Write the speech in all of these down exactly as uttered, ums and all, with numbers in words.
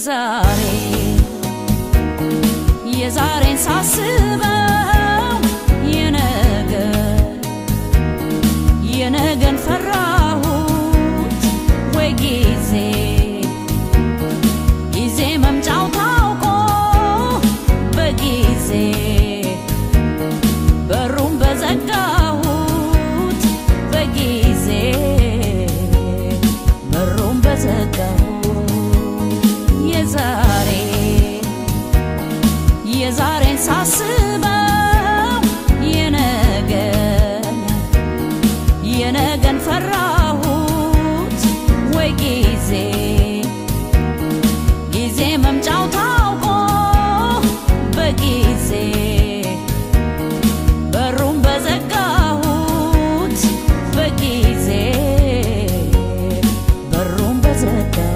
የዛሬ የዛሬን ሳስበው የነገ የነገን ፈራሁት ወይ ጊዜ ጊዜ መምጫው ታውቆ በጊዜ በሩን በዘጋሁት በጊዜ በሩን በዘጋሁት የዛሬ የዛሬን ሳስበው የነገን የነገን ፈራሁት ወይ ጊዜ ጊዜ መምጫው ታውቆ በጊዜ በሩን በዘጋሁት በጊዜ በሩን በዘጋሁት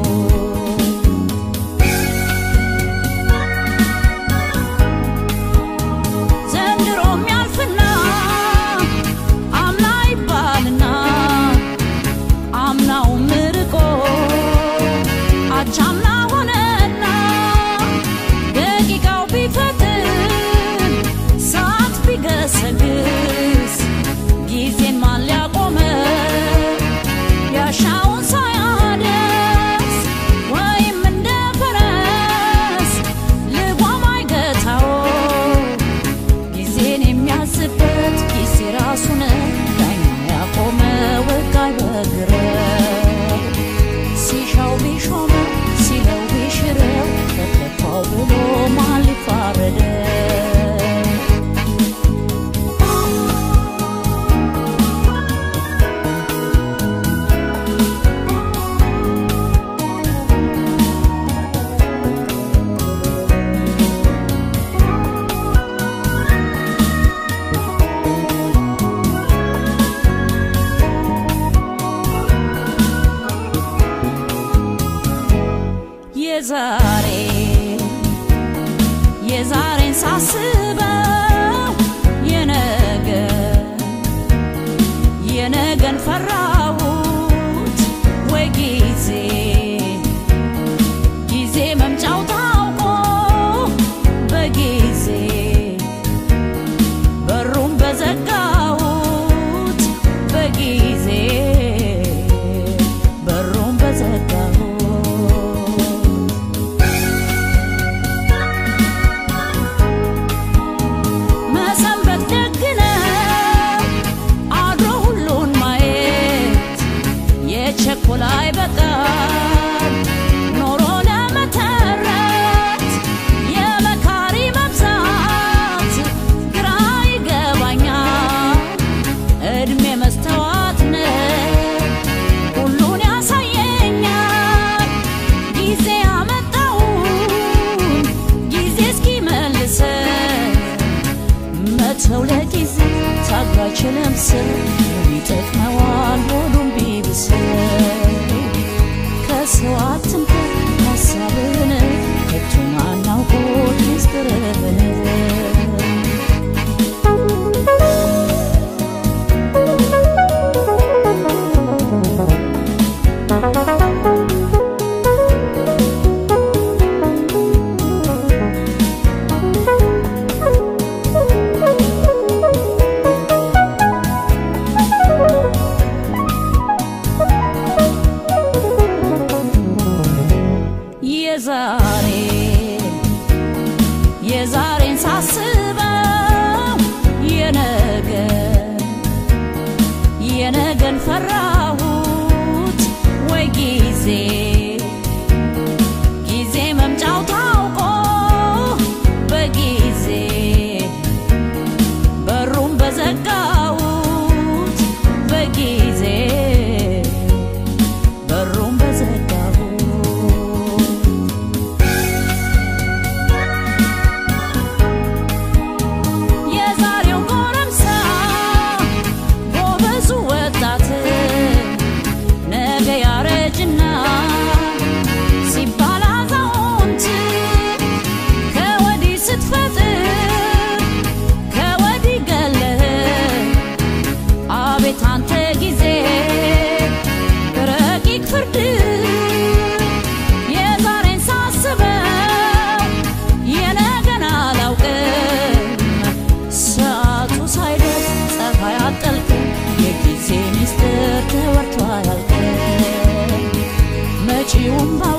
የዛሬ የዛሬን ሳስበው የነገ የነገን ፈራሁት ወይ ጊዜ ጊዜ መምጫው ታውቆ በጊዜ በሩን በዘጋሁት በጊዜ በሩን በዘጋሁት ቸኮላይ በቃል ኖሮ ለመተረት የመካሪ መብዛት ግራ ይገባኛል እድሜ መስተዋት ነው ሁሉን ያሳየኛል ጊዜ ያመጣውን ጊዜ እስኪመልሰን መተው ለጊዜ ታግባችንም ስል ይጠቅመዋል ሁሉም ቢብሰው ከሰዋትም ሀሳብን ከቱም አናውቆት ይስጥርብን የዛሬ የዛሬን ሳስበው የነገ የነገን ፈራሁት ወይ ጊዜ ጊዜ መምጫው ታውቆ በጊዜ በሩን በዘጋሁት በጊዜ በሩን በዘጋሁት ነገ ያረጅና መጪውን